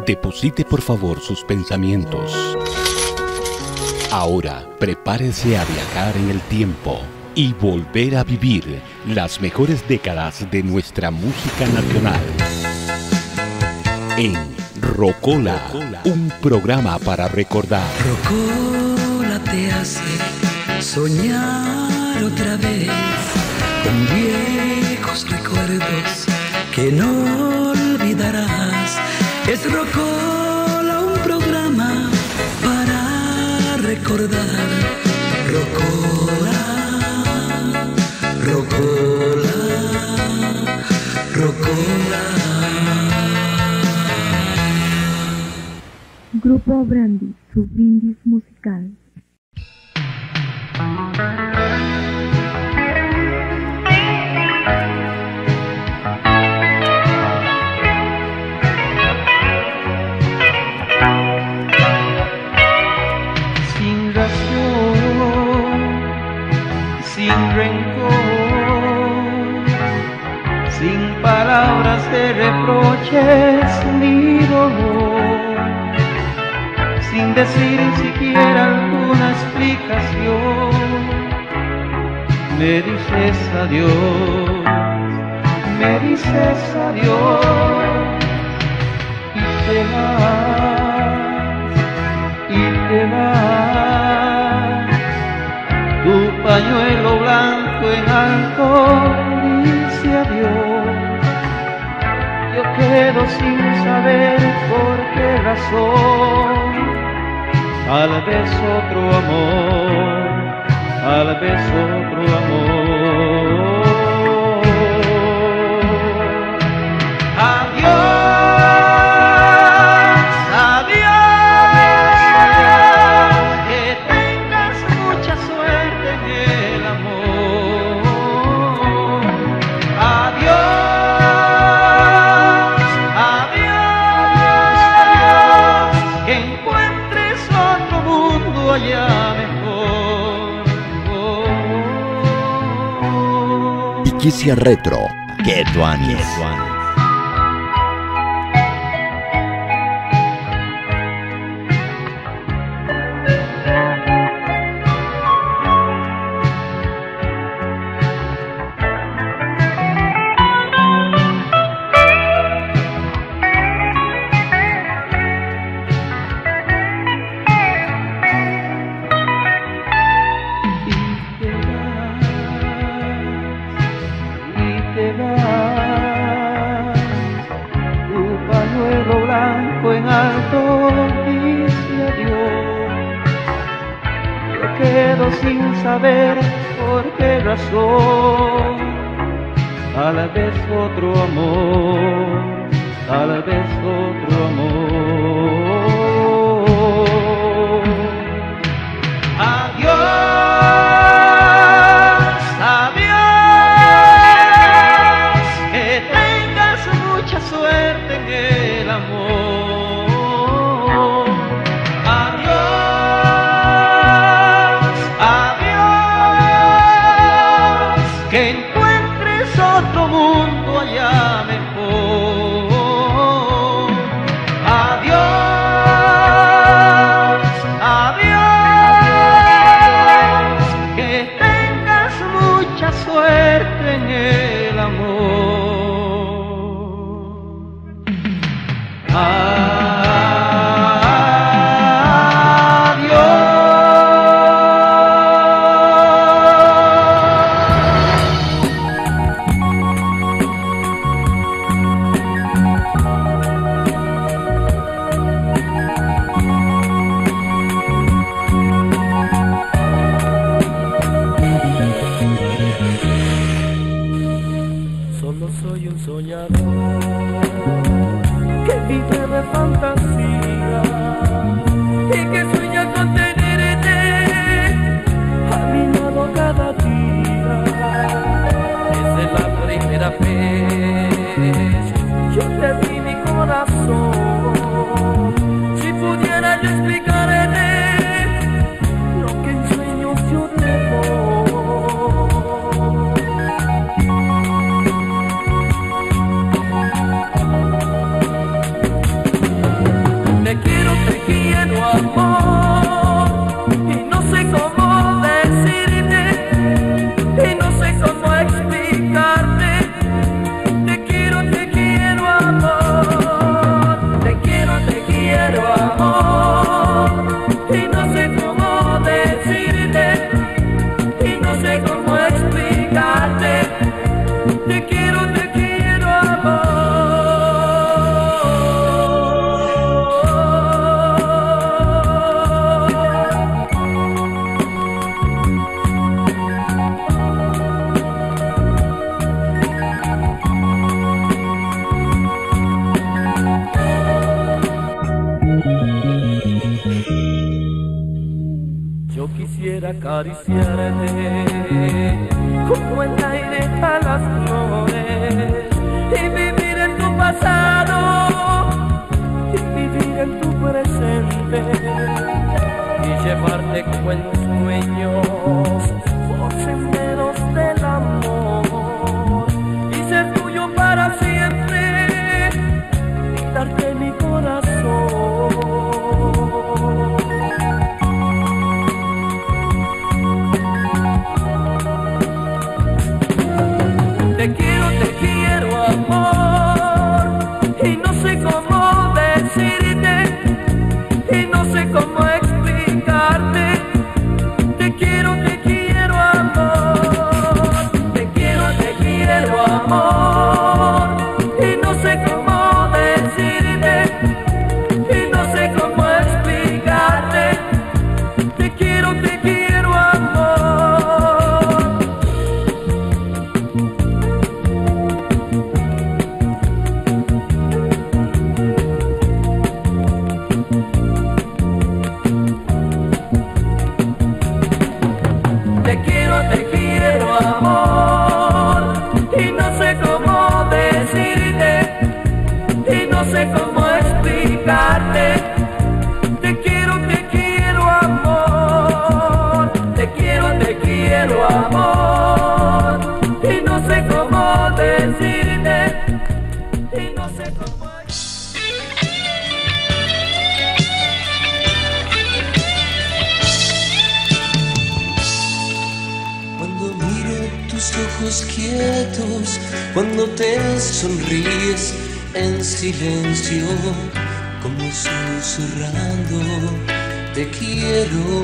Deposite por favor sus pensamientos. Ahora prepárese a viajar en el tiempo y volver a vivir las mejores décadas de nuestra música nacional. En Rocola, un programa para recordar. Rocola te hace soñar otra vez con viejos recuerdos que no olvidarás. Es Rocola, un programa para recordar. Rocola, Rocola, Rocola. Grupo Brandy, su brindis musical. Sin razón, sin rencor, sin palabras de reproches ni dolor, sin decir siquiera alguna explicación, me dices adiós, me dices adiós, y te vas, y te vas. Tu pañuelo blanco en alto dice adiós. Yo quedo sin saber por qué razón. Tal vez otro amor, tal vez otro amor. Adiós, adiós, que tengas mucha suerte en el amor. Adiós, adiós, que encuentres otro mundo allá mejor. Iquicia Retro, que tuanis. Sin saber por qué razón, tal vez otro amor, tal vez otro amor. Adiós, adiós, que tengas mucha suerte en el amor. Que encuentres otro mundo allá mejor. Adiós, adiós, que tengas mucha suerte en el amor. acariciarte como el aire a las flores y vivir en tu pasado y vivir en tu presente y llevarte como en sueños por senderos del amor y ser tuyo para siempre y darte mi corazón. Te quiero amor y no sé cómo decirte y no sé cómo explicarte. Te quiero amor, te quiero amor y no sé cómo decirte y no sé cómo explicarte. Te quiero amor. Te quiero amor y no sé cómo decirte y no sé cómo explicarte. Te quiero amor, te quiero amor y no sé cómo decirte y no sé cómo. Tus ojos quietos cuando te sonríes en silencio, como susurrando te quiero.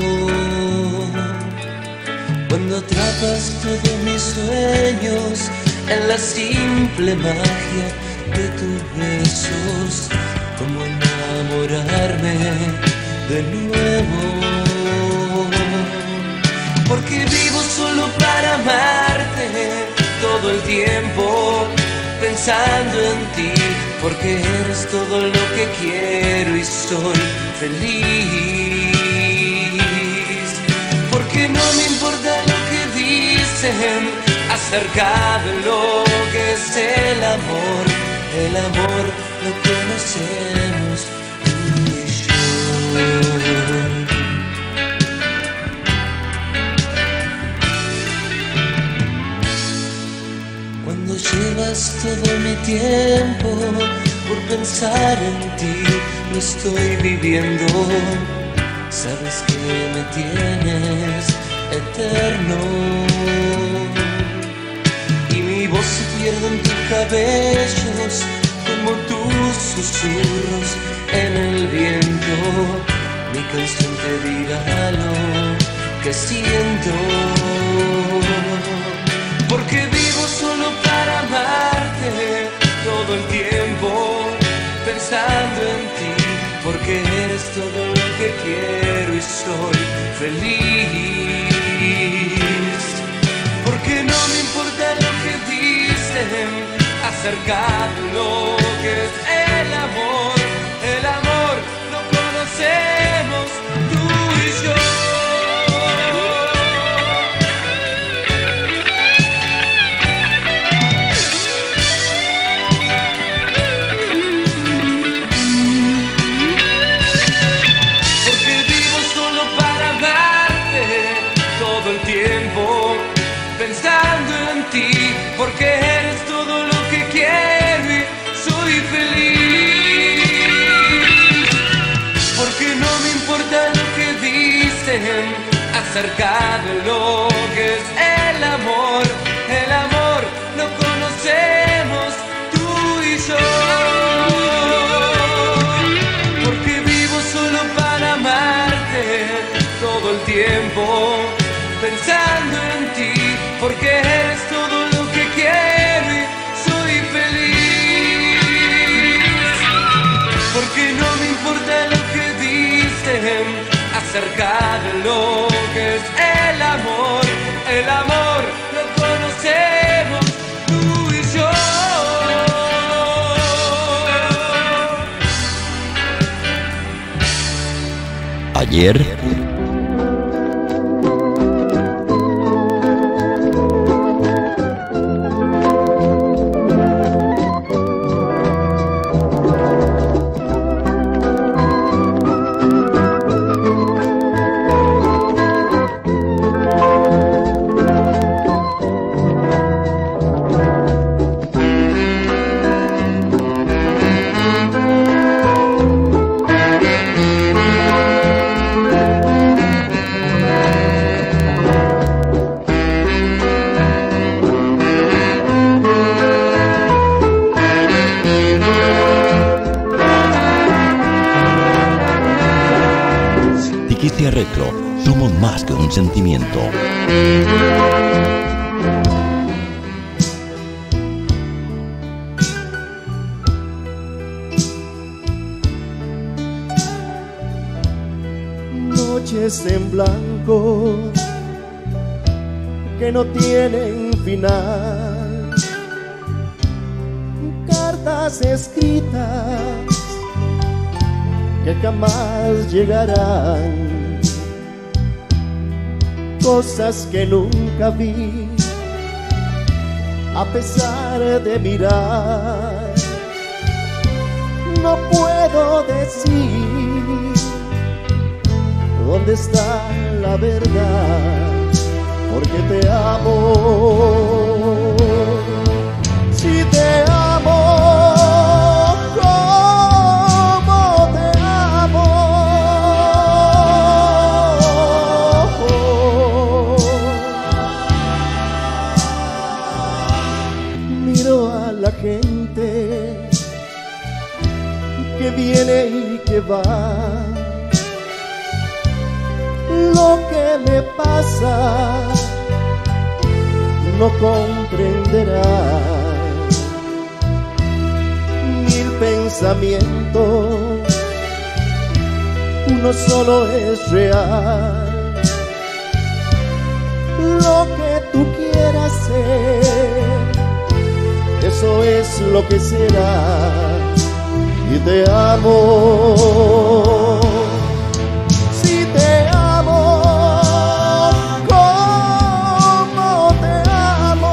Cuando atrapas todos mis sueños en la simple magia de tus besos, como enamorarme de nuevo. Porque vivo solo para amarte todo el tiempo, pensando en ti, porque eres todo lo que quiero y soy feliz. Porque no me importa lo que dicen acerca de lo que es el amor lo conocemos tú y yo. Cuando llevas todo mi tiempo por pensar en ti, lo estoy viviendo. Sabes que me tienes eterno y mi voz se pierde en tus cabellos como tus susurros en el viento. Mi canción te dirá lo que siento. Porque vivo solo para amarte todo el tiempo, pensando en ti, porque eres todo lo que quiero y soy feliz. Porque no me importa lo que dicen acerca de lo que es el amor lo conocemos tú y yo. Pensando en ti, porque eres todo lo que quiero y soy feliz. Porque no me importa lo que dicen acerca de lo que es el amor lo conocemos tú y yo. Porque vivo solo para amarte todo el tiempo, pensando en ti, porque eres todo lo que quiero y soy feliz. Porque no me importa lo que dicen acerca de lo que es el amor lo conocemos tú y yo. Ayer Retro somos más que un sentimiento. Noches en blanco que no tienen final, cartas escritas que jamás llegarán, cosas que nunca vi a pesar de mirar. No puedo decir dónde está la verdad, porque te amo. Si te amo, como te amo. Miro a la gente que viene y que va. Lo que me pasa no comprenderás. Mil pensamientos, uno solo es real. Lo que tú quieras ser, eso es lo que será. Y te amo. Si te amo, como te amo.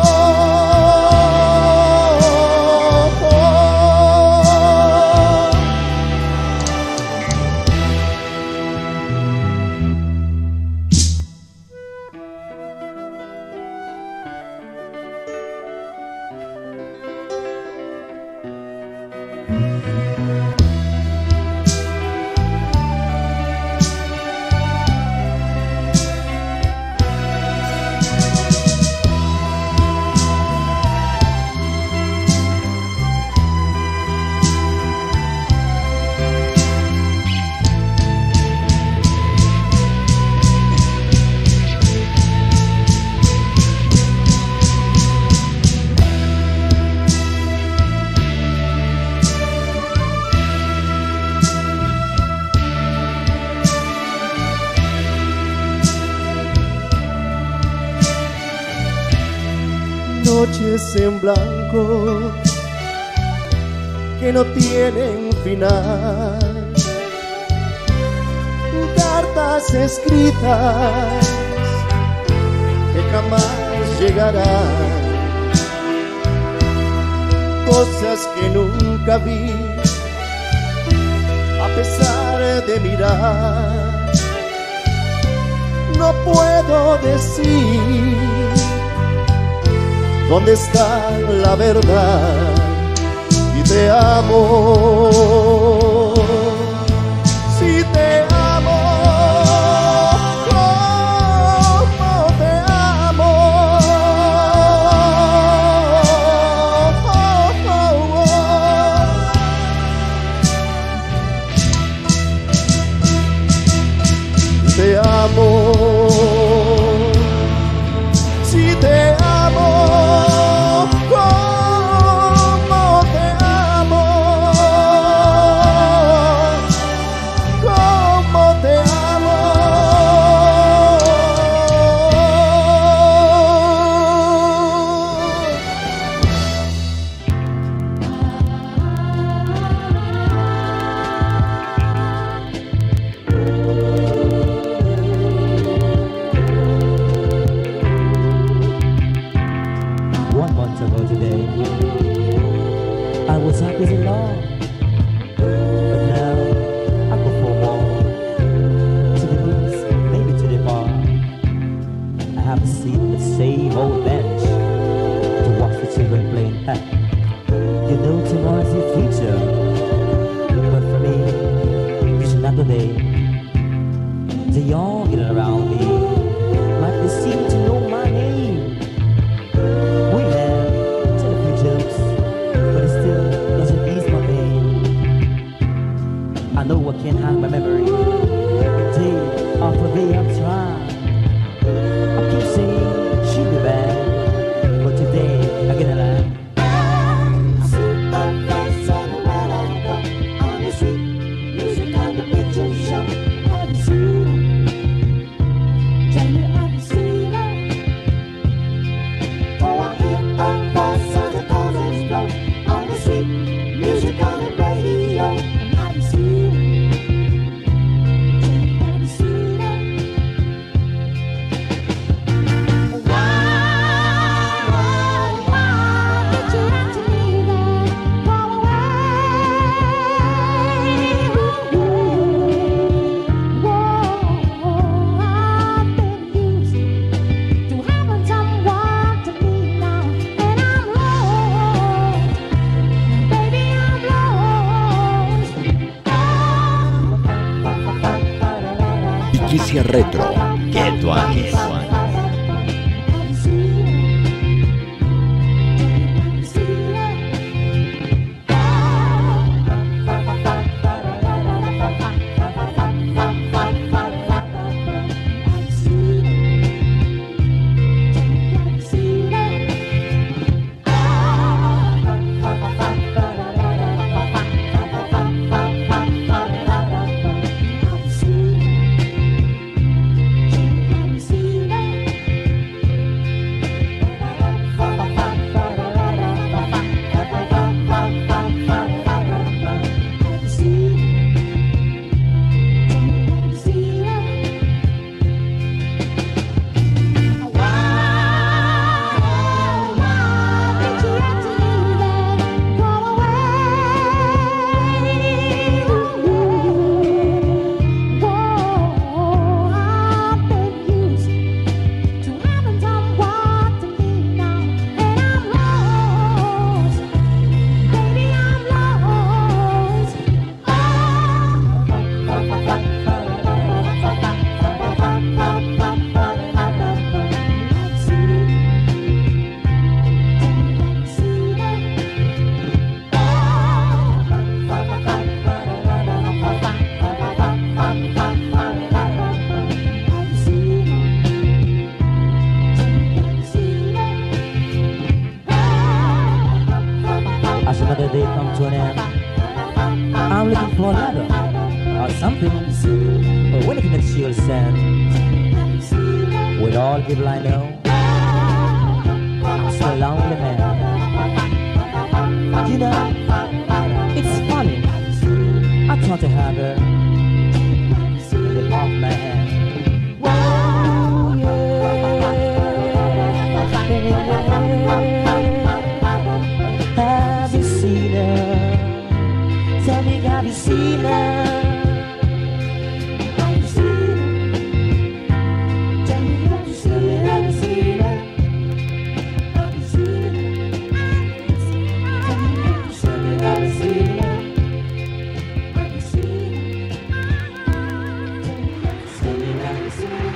Noches en blanco que no tienen final, cartas escritas que jamás llegarán, cosas que nunca vi a pesar de mirar. No puedo decir dónde está la verdad. Y te amo. Si te amo, como te amo. Te amo. Si te amo, como te amo, como te amo. Today, I was happy in love, but now I go for a walk to the blues, maybe to the bar. I have a seat on the same old bench to watch the children playing. You know tomorrow's your future, but for me, it's not the day. The young getting around me, like they seem to know my name. We have jokes, but it still doesn't ease my pain. I know I can't hide my memory. They retro. ¡Qué tuanis! Another day come to an end. I'm looking for a ladder or something, or anything that she'll send. With all people I know, I'm still a lonely man. You know, it's funny. I thought to have her in the palm of my hand. Whoa, have you seen her? Tell me, have you seen her? Have you seen her? Tell me, have you seen her? Have you seen her? Have you seen her? Tell me, have you seen her? Have you seen her? Have you seen her? Have you seen her?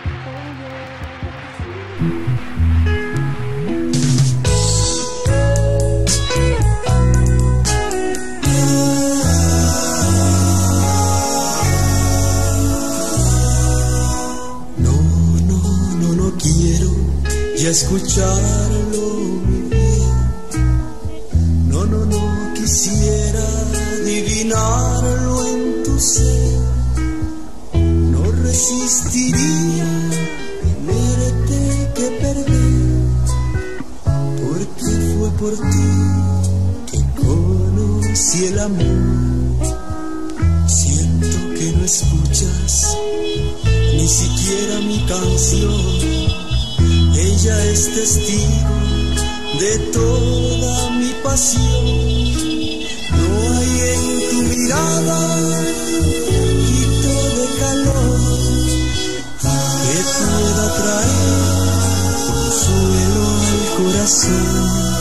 Y a escucharlo muy bien. No quisiera adivinarlo en tu ser. No resistiría tenerte que perder, porque fue por ti que conocí el amor. Siento que no escuchas ni siquiera mi canción. Ella es testigo de toda mi pasión. No hay en tu mirada hito de calor que pueda traer consuelo al corazón.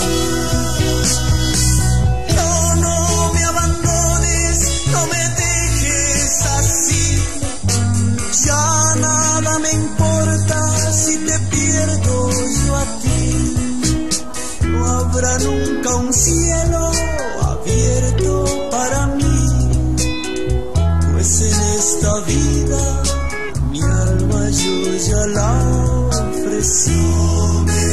No me abandones, no me dejes así. Ya nada me importa si te pierdo yo a ti. No habrá nunca un cielo abierto para mí, pues en esta vida mi alma yo ya la ofrecí. No me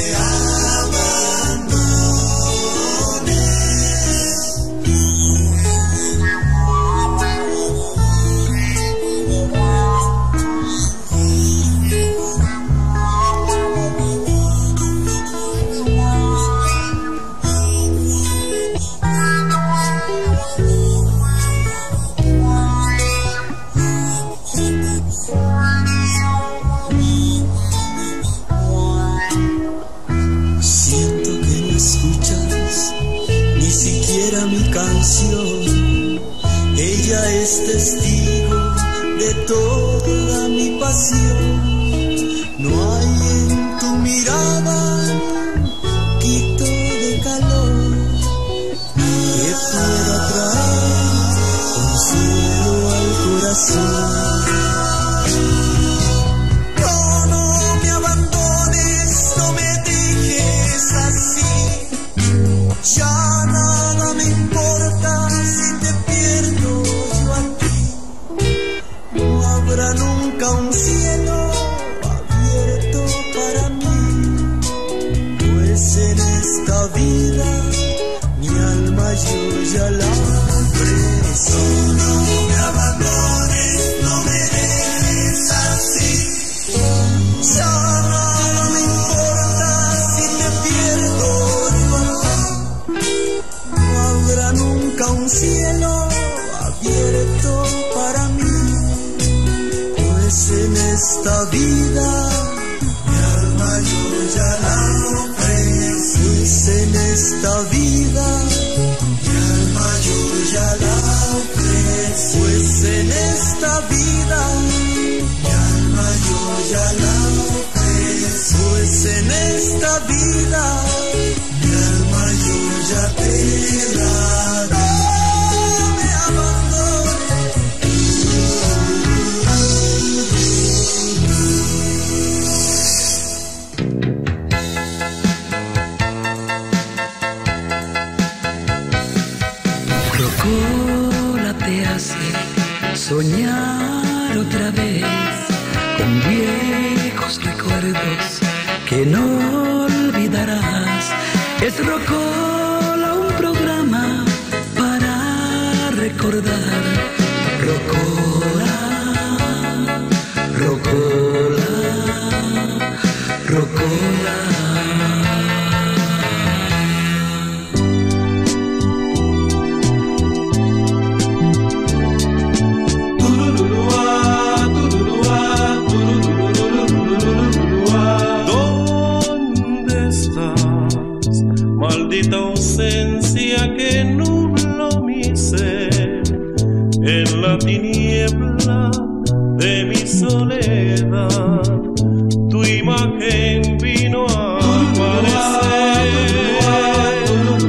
ella es testigo de toda mi pasión. No hay en tu mirada quito de calor que pueda traer consuelo al corazón. Ya nada me importa si te pierdo yo a ti. No habrá nunca un cielo abierto para mí, pues en esta vida mi alma yo ya la ofrecí. No me abandones, no me dejes así. Ya nada me importa si te pierdo yo a ti. No habrá nunca un cielo abierto para mí, pues en esta vida mi alma yo ya la ofrecí. Pues en esta vida mi alma yo ya la ofrecí. Pues en esta vida mi alma yo ya la ofrecí. Pues en esta vida mi alma yo ya te la doy. No me abandones. Rocola te hace soñar otra vez con viejos recuerdos que no olvidarás. Es Rocola un programa para recordar. Rocola, Rocola, Rocola. Maldita ausencia que nubló mi ser en la tiniebla de mi soledad. Tu imagen vino a aparecer.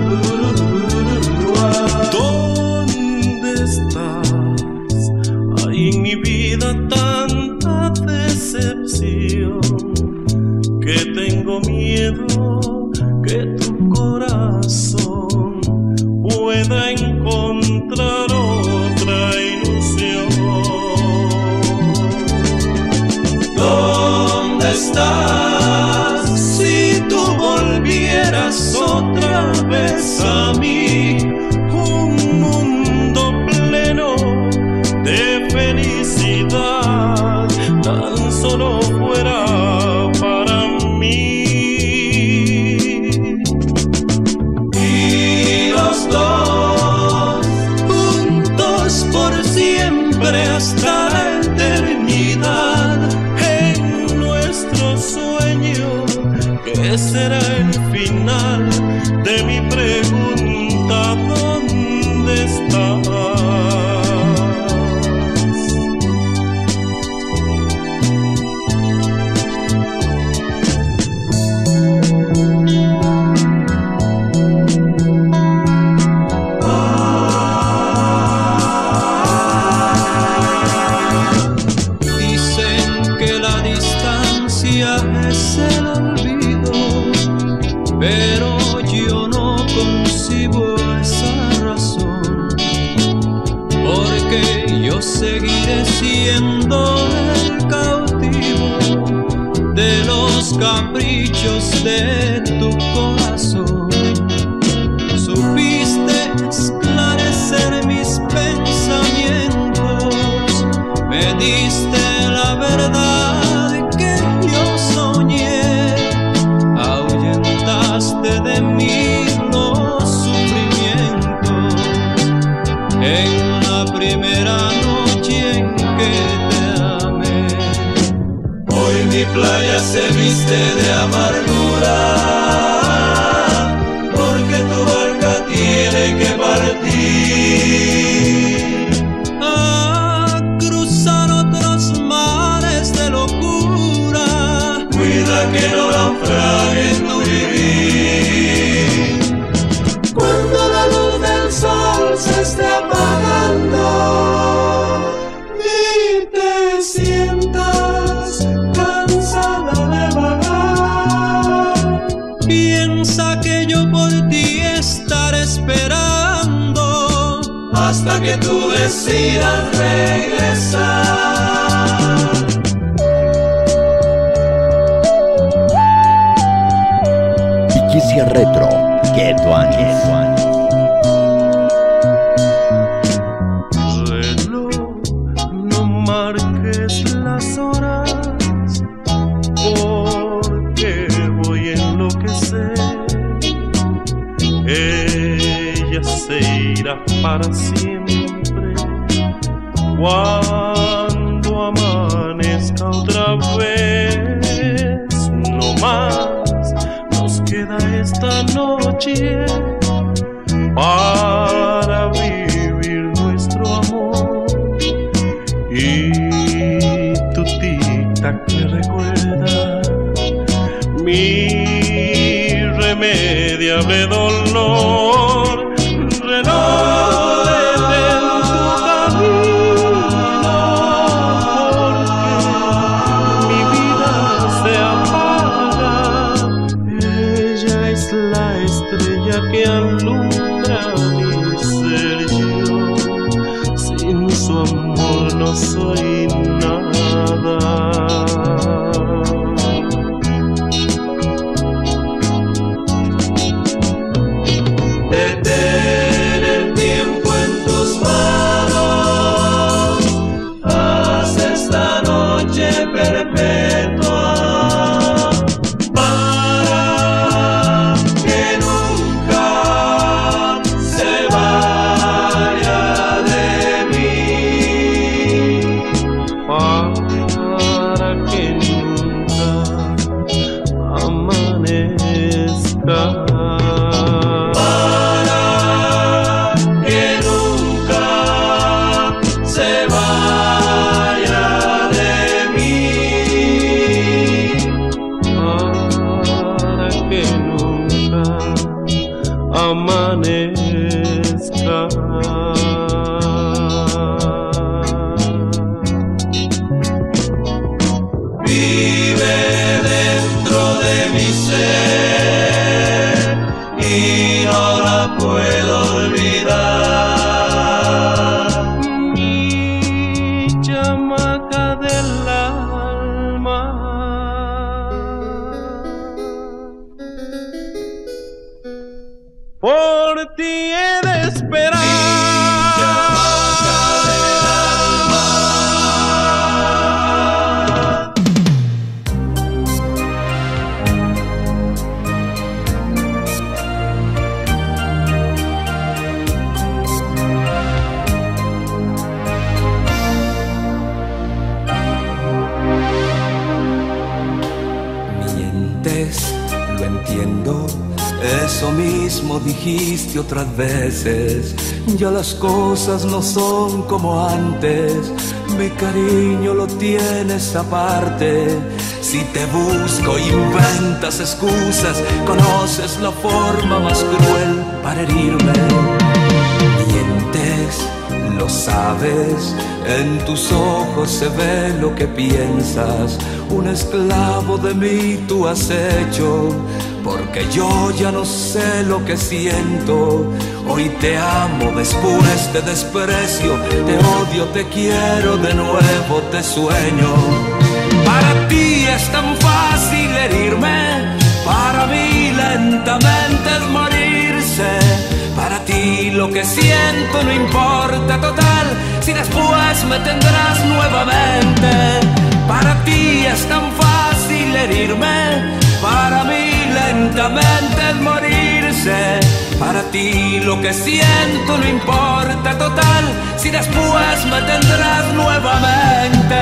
¿Dónde estás? Hay en mi vida tanta decepción que tengo miedo que tu corazón pueda encontrar otra ilusión. ¿Dónde estás? Si tú volvieras otra vez a mí, un mundo pleno de felicidad, tan solo fuera para mí. Hasta la eternidad en nuestro sueño, que será el final de mi pregunta. ¿Dónde estás? Es el olvido, pero yo no concibo esa razón, porque yo seguiré siendo el cautivo de los caprichos de tu corazón. Supiste esclarecer mis pensamientos, me diste la verdad de mí los sufrimientos en la primera noche en que te amé. Hoy mi playa se viste de amargura hasta que tú decidas regresar. Viquicia Retro, que tu ángel. Reloj, no marques las horas, porque voy a enloquecer. Ella se irá para siempre cuando amanezca otra vez. No más nos queda esta noche para vivir nuestro amor. Y tu tic-tac me recuerda mi irremediable dolor. Reloj, detén tu camino, porque mi vida se apaga. Ella es la estrella que alumbra mi ser. Yo, sin su amor no soy nada. Detén el tiempo en tus manos, haz esta noche perpetua, para que nunca se vaya de mí, para que nunca amanezca. Amanezca. Vive dentro de mi ser y no la puedo olvidar. Mi chamaca del alma. Por ti he de esperar. Mientes, lo entiendo. Eso mismo dijiste otras veces. Ya las cosas no son como antes. Mi cariño lo tienes aparte. Si te busco, inventas excusas. Conoces la forma más cruel para herirme. Mientes, lo sabes. En tus ojos se ve lo que piensas. Un esclavo de mí tú has hecho, porque yo ya no sé lo que siento. Hoy te amo, después te desprecio, te odio, te quiero, de nuevo te sueño. Para ti es tan fácil herirme, para mí lentamente es morirse. Para ti lo que siento no importa, total, si después me tendrás nuevamente. Para ti es tan fácil herirme, para mí lentamente es morirse. Para ti lo que siento no importa, total, si después me tendrás nuevamente.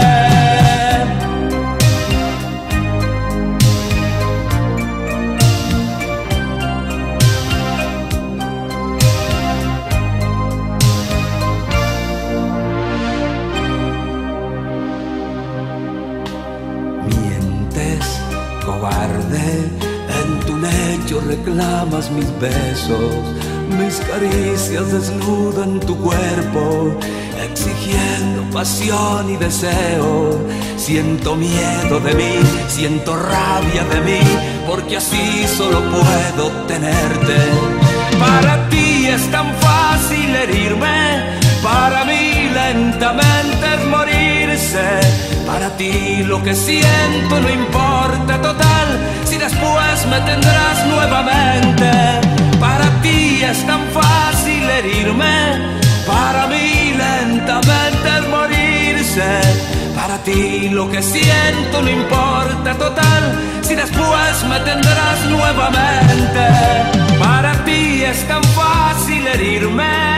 Mientes, cobarde, en tu lecho reclamas mis besos, mis caricias desnudan tu cuerpo, exigiendo pasión y deseo. Siento miedo de mí, siento rabia de mí, porque así solo puedo tenerte. Para ti es tan fácil herirme, ti lo que siento no importa, total, si después me tendrás nuevamente. Para ti es tan fácil herirme, para mí lentamente es morirse. Para ti lo que siento no importa, total, si después me tendrás nuevamente. Para ti es tan fácil herirme.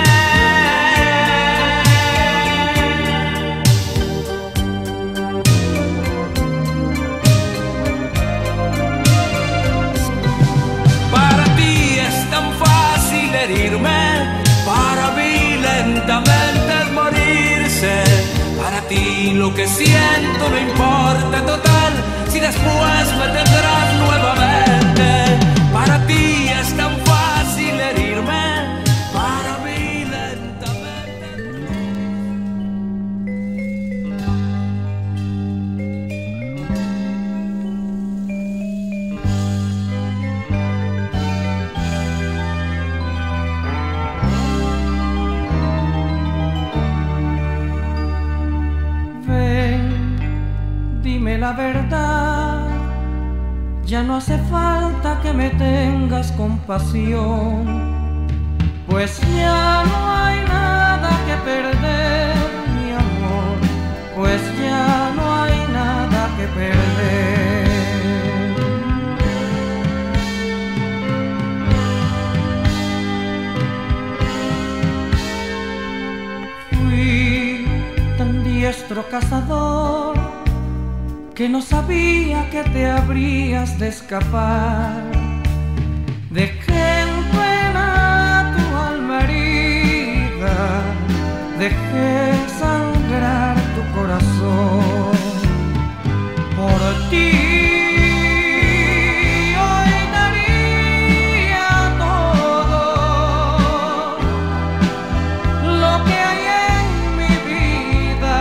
Para ti es tan fácil herirme, para mí lentamente es morirse. Para ti lo que siento no importa, total, si después me tendrás nuevamente. Para ti es tan fácil herirme, para mí lentamente. Dime la verdad, ya no hace falta que me tengas compasión, pues ya no hay nada que perder, mi amor, pues ya no hay nada que perder. Fui tan diestro cazador que no sabía que te habrías de escapar. Dejé en pena tu alma herida, dejé sangrar tu corazón. Por ti hoy daría todo lo que hay en mi vida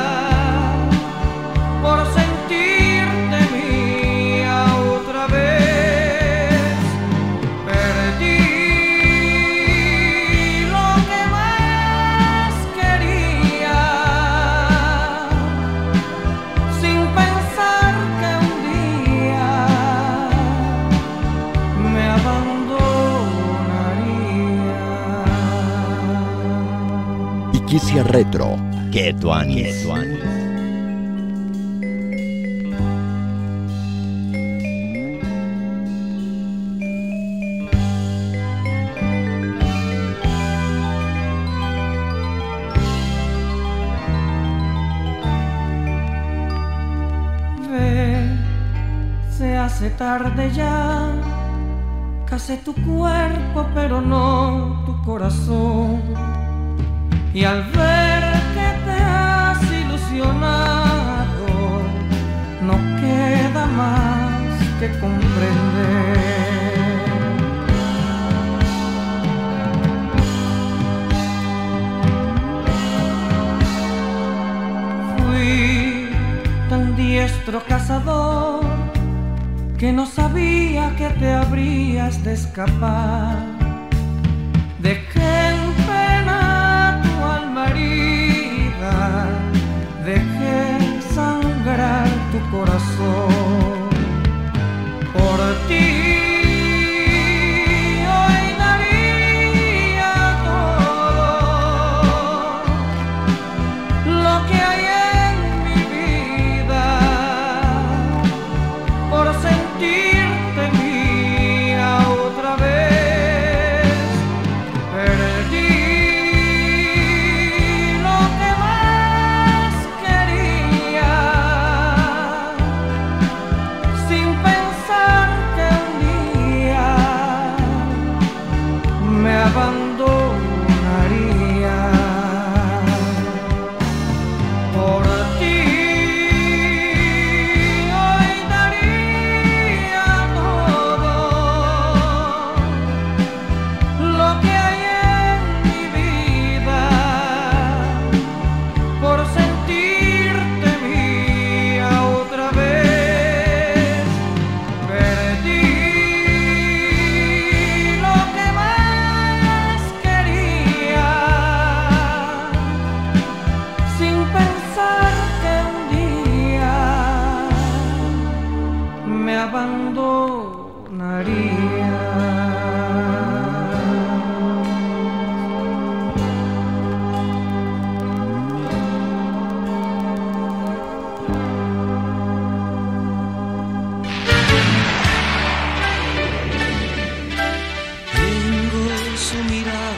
por sentirte mía otra vez. Perdí lo que más quería, sin pensar que un día me abandonaría. Y Quicia Retro, que tu anis. Se hace tarde ya, casé tu cuerpo pero no tu corazón. Y al ver que te has ilusionado, no queda más que comprender. Fui tan diestro cazador que no sabía que te habrías de escapar. Dejé en pena tu alma herida, dejé sangrar tu corazón. Por ti hoy daría todo lo que hay en mi vida por sentirte mía otra vez.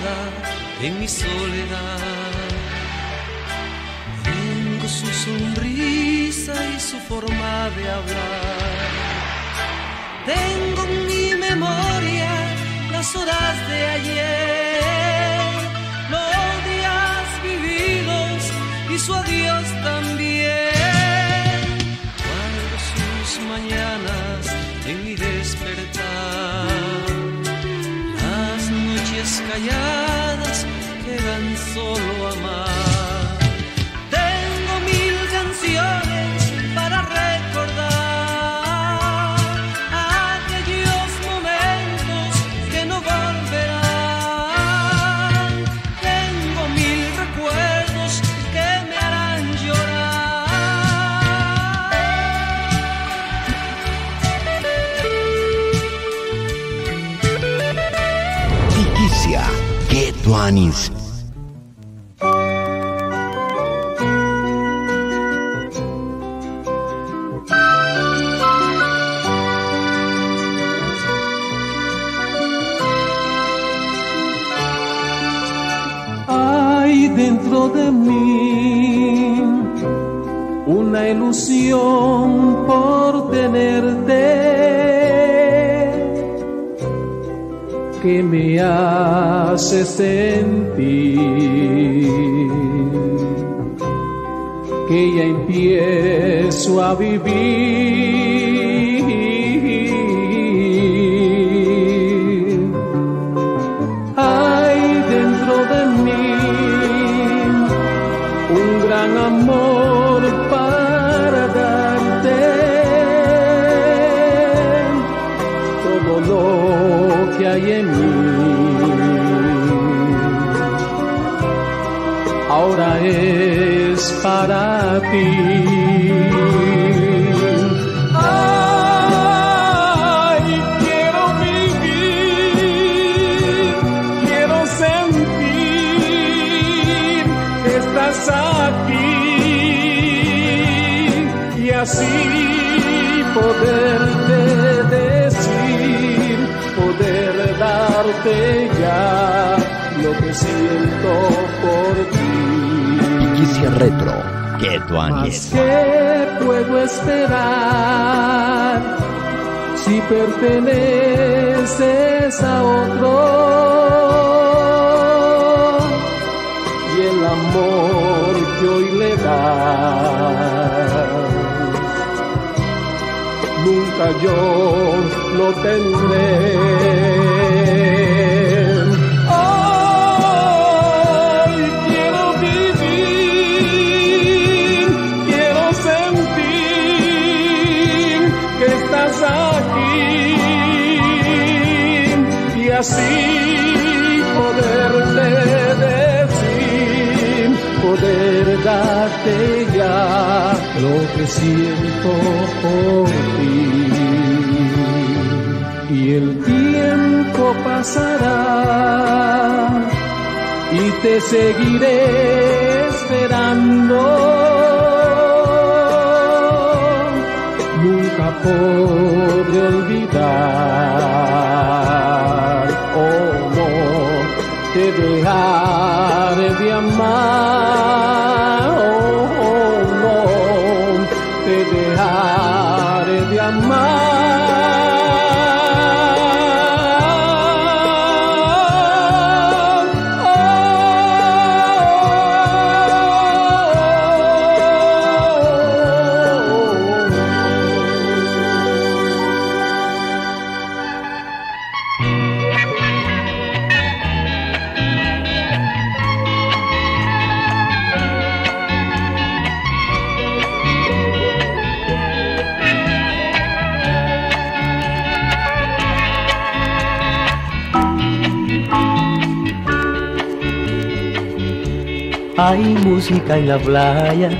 en mi soledad. Tengo su sonrisa y su forma de hablar. Tengo en mi memoria las horas de ayer, los días vividos y su adiós también. Guardo sus mañanas en mi despertar, las noches calladas quedan solo amar. Tengo 1000 canciones para recordar aquellos momentos que no volverán. Tengo 1000 recuerdos que me harán llorar. Iquicia, que tu anis. Hay dentro de mí una ilusión por tenerte que me hace sentir que ya empiezo a vivir. Hay dentro de mí un gran amor para darte todo lo que hay en mí. Ahora es para ti. Ay, quiero vivir, quiero sentir que estás aquí y así poderte decir, poder darte ya lo que siento por ti. Iquicia Retro, que tu Más anis. que puedo esperar si perteneces a otro y el amor que hoy le das nunca yo lo tendré. Así poderte decir, poder darte ya lo que siento por ti. Y el tiempo pasará y te seguiré esperando. Nunca podré olvidar, oh no, te dejaré de amar, oh no, te dejaré de amar. Hay música en la playa,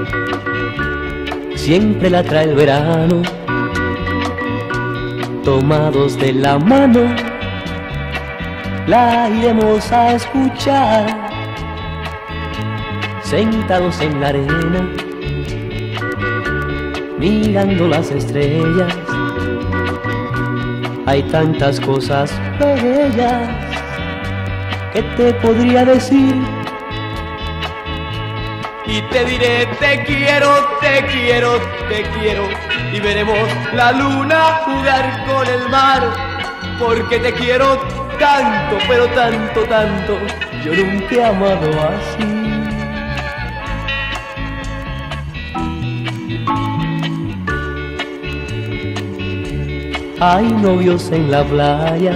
siempre la trae el verano. Tomados de la mano, la iremos a escuchar. Sentados en la arena, mirando las estrellas. Hay tantas cosas bellas ¿qué te podría decir? Y te diré te quiero, te quiero, te quiero, y veremos la luna jugar con el mar, porque te quiero tanto, pero tanto, tanto, yo nunca he amado así. Hay novios en la playa,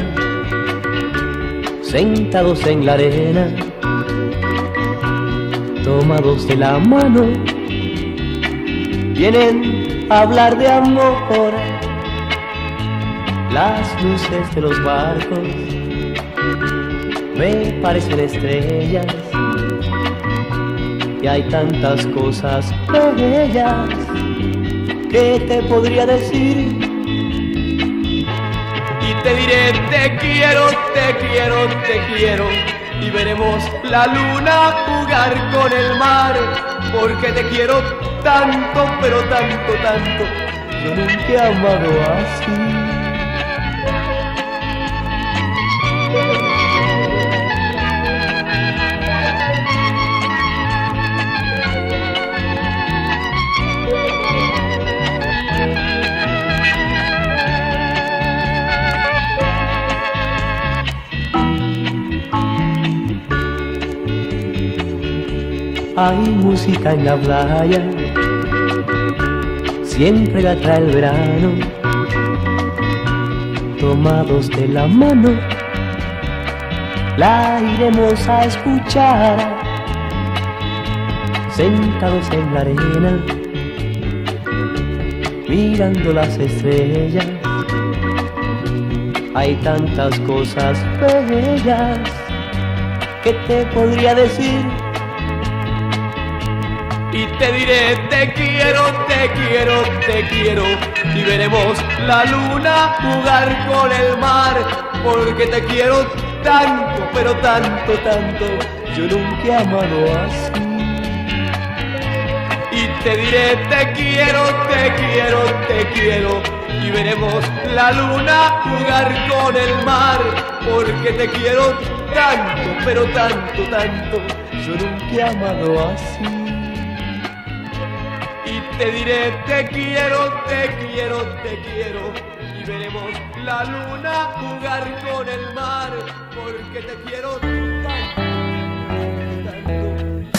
sentados en la arena, tomados de la mano, vienen a hablar de amor. Las luces de los barcos me parecen estrellas, y hay tantas cosas bellas que te podría decir. Y te diré te quiero, te quiero, te quiero, y veremos la luna jugar con el mar, porque te quiero tanto, pero tanto, tanto, yo nunca he amado así. Hay música en la playa, siempre la trae el verano, tomados de la mano, la iremos a escuchar, sentados en la arena, mirando las estrellas, hay tantas cosas bellas que te podría decir. Y te diré te quiero, te quiero, te quiero, y veremos la luna jugar con el mar, porque te quiero tanto, pero tanto, tanto, yo nunca he amado así. Y te diré te quiero, te quiero, te quiero, y veremos la luna jugar con el mar, porque te quiero tanto, pero tanto, tanto, yo nunca he amado así. Te diré te quiero, te quiero, te quiero, y veremos la luna jugar con el mar, porque te quiero tanto, tanto.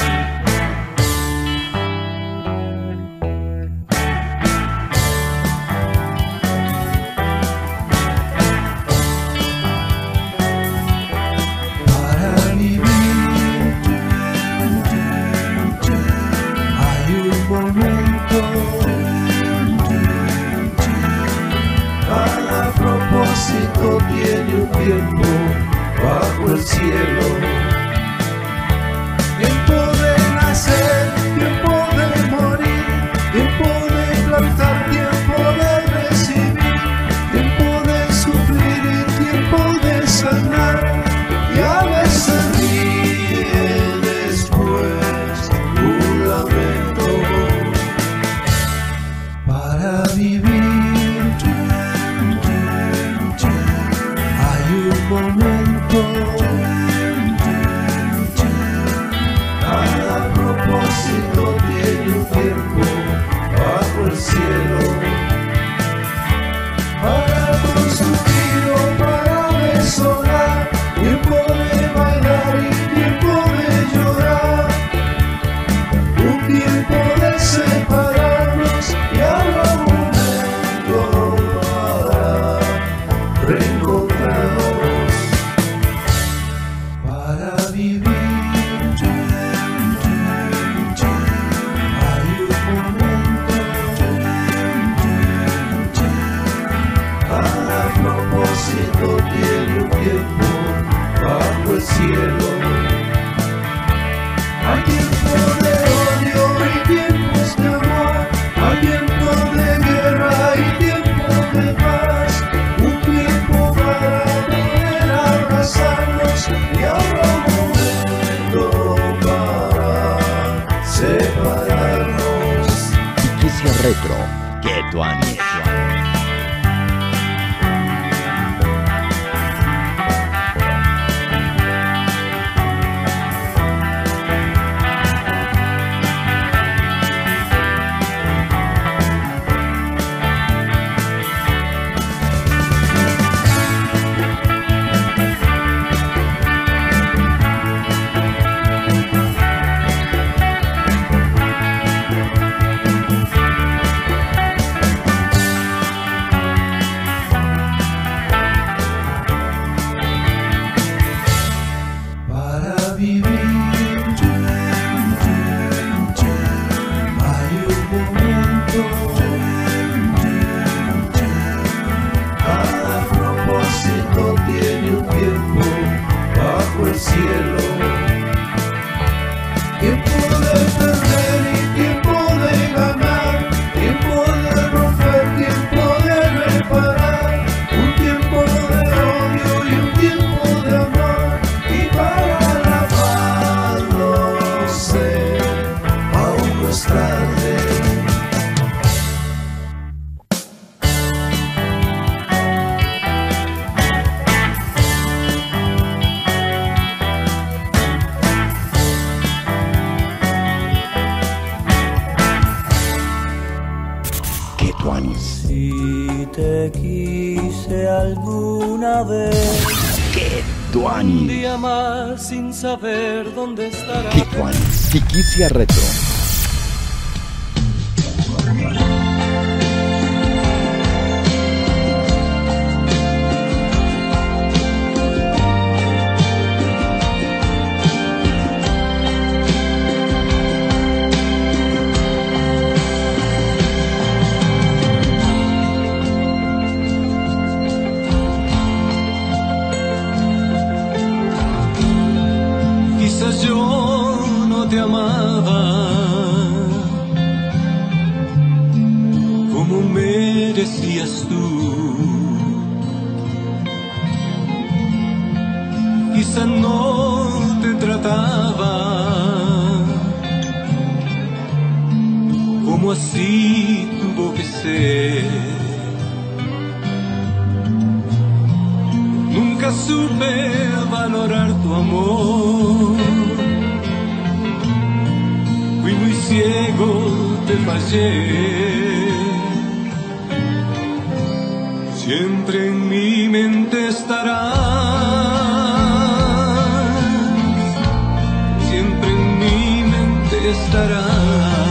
Para vivir hay un momento, cada propósito tiene un tiempo bajo el cielo. Tiempo de nacer, tiempo de morir, tiempo de plantar, tiempo de recibir, tiempo de sufrir y tiempo de sanar, y a veces ríe después un lamento. Para vivir hay un momento, cada propósito tiene un tiempo bajo el cielo. Para construir o para desolar, tiempo de bailar y tiempo de llorar, un tiempo de separarnos y habrá un momento para reencontrarnos. Para vivir hay un momento, cada propósito tiene un tiempo bajo el cielo. Hay tiempo de odio y tiempos de amor, hay tiempo de guerra y tiempo de paz, un tiempo para poder abrazarnos y habrá un momento para separarnos. Quicia Retro, que tu año. cielo. Tiempo de perder y tiempo de ganar, tiempo de romper, tiempo de reparar, un tiempo de odio y un tiempo de amor, y para la paz no sé, aún no es tarde. Si te quise alguna vez, Tuanis. Un día más sin saber dónde estará. ¿Qué Tuanis? Tiquicia Retro. Quizás yo no te amaba como merecías tú. Quizás no te trataba como así tuvo que ser. Nunca supe valorar tu amor. Fui muy ciego, te fallé. Siempre en mi mente estarás. Siempre en mi mente estarás.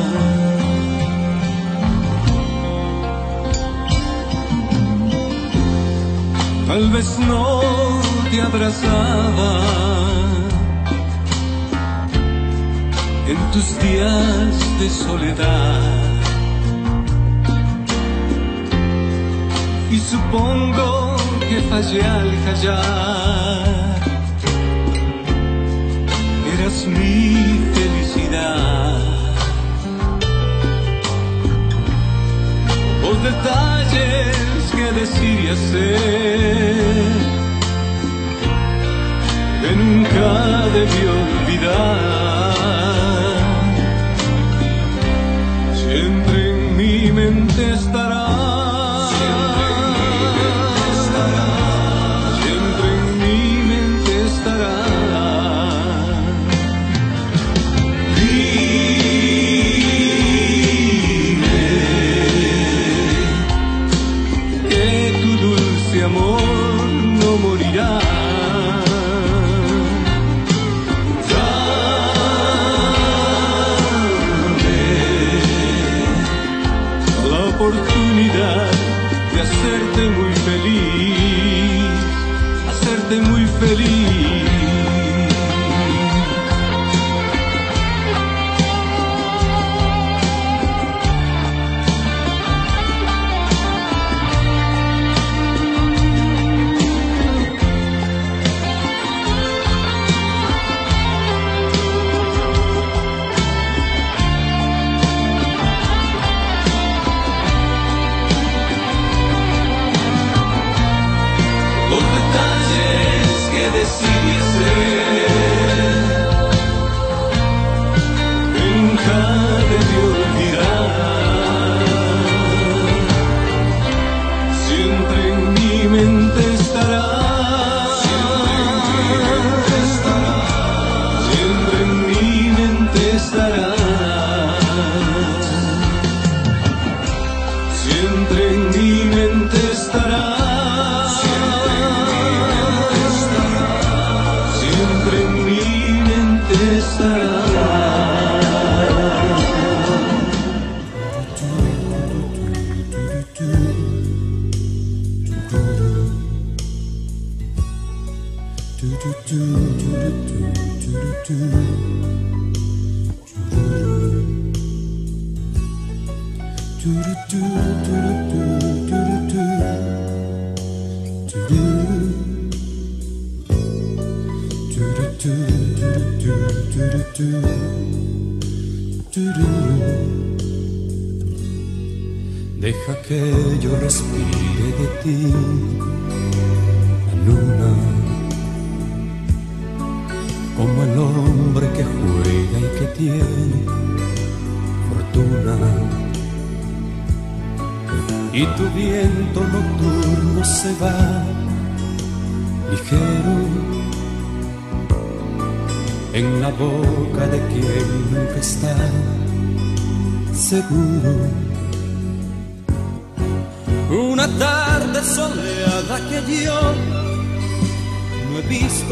Tal vez no te abrazaba en tus días de soledad, y supongo que fallé al callar. Eras mi felicidad. Los detalles que decir y hacer que nunca debí olvidar. Siempre en mi mente estará. Siempre en mi mente estará. Amor no morirá. Dame la oportunidad de hacerte muy feliz, hacerte muy feliz. Los detalles que decidí hacer que nunca debí olvidar. Siempre en mi mente estará. Siempre en mi mente estará. Siempre en mi mente estará. Siempre en mi mente estará. Deja que yo respire de ti, la luna, como el hombre que juega y que tiene fortuna. Y tu viento nocturno se va ligero en la boca de quien nunca está seguro. Una tarde soleada que yo no he visto,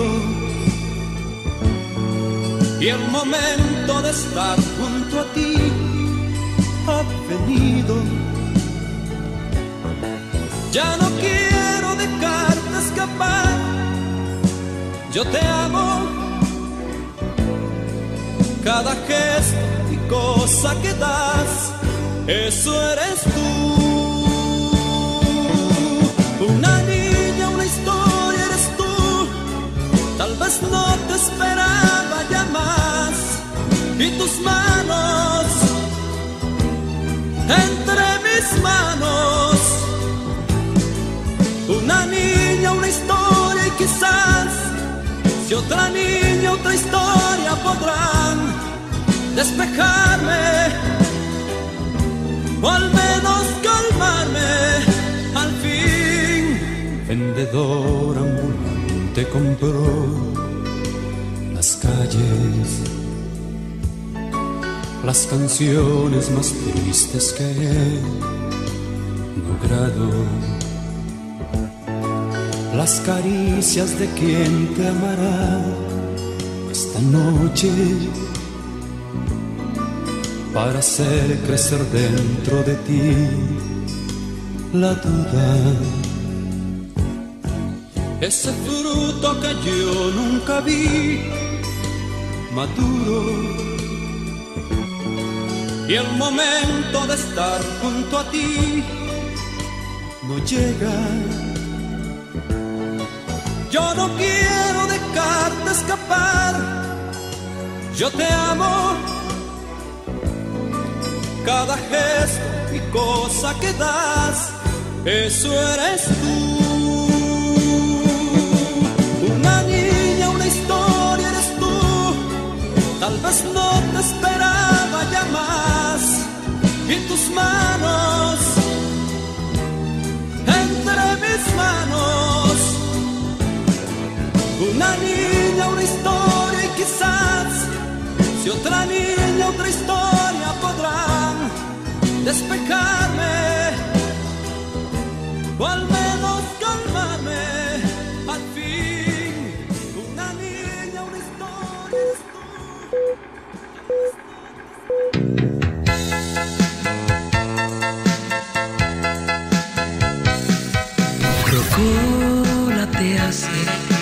y el momento de estar junto a ti ha venido. Ya no quiero dejarte escapar, yo te amo. Cada gesto y cosa que das, eso eres tú. Una niña, una historia eres tú. Tal vez no te esperaba ya más. Y tus manos entre mis manos. Una niña, una historia y quizás si otra niña, otra historia podrán despejarme o al menos calmarme al fin. Vendedor ambulante compró las calles, las canciones más tristes que he logrado, las caricias de quien te amará esta noche, para hacer crecer dentro de ti la duda. Ese fruto que yo nunca vi maduro, y el momento de estar junto a ti no llega. Yo no quiero dejarte escapar, yo te amo. Cada gesto y cosa que das, eso eres tú. Una niña, una historia eres tú. Tal vez no te esperaba ya más. Y tus manos entre mis manos. Una niña, una historia y quizás si otra niña, otra historia podrán despejarme o al menos calmarme al fin. Una niña, una historia eres tú. Rocola te hace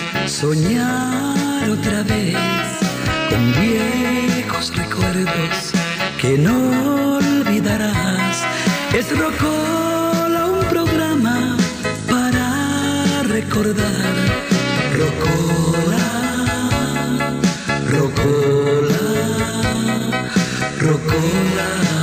soñar otra vez con viejos recuerdos que no olvidarás. Es Rocola, un programa para recordar. Rocola, Rocola, Rocola.